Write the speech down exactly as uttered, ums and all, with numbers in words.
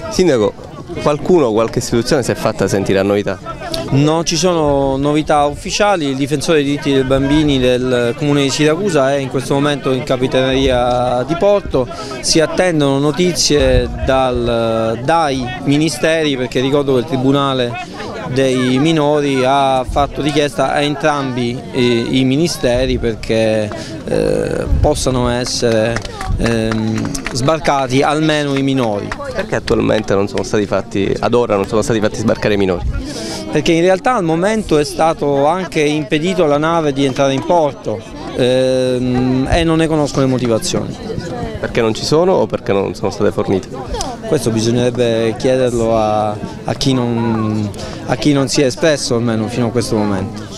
Sindaco, qualcuno, qualche istituzione si è fatta sentire a novità? Non ci sono novità ufficiali, il difensore dei diritti dei bambini del Comune di Siracusa è in questo momento in Capitaneria di Porto, si attendono notizie dal, dai ministeri, perché ricordo che il Tribunale dei minori ha fatto richiesta a entrambi i, i ministeri perché eh, possano essere ehm, sbarcati almeno i minori. Perché attualmente non sono stati fatti, ad ora non sono stati fatti sbarcare i minori? Perché in realtà al momento è stato anche impedito alla nave di entrare in porto ehm, e non ne conosco le motivazioni. Perché non ci sono o perché non sono state fornite? Questo bisognerebbe chiederlo a, a, chi non, a chi non si è espresso almeno fino a questo momento.